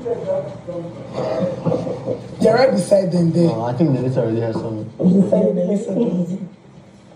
They're right beside them there. I think Nelisa already has some. Nelisa does.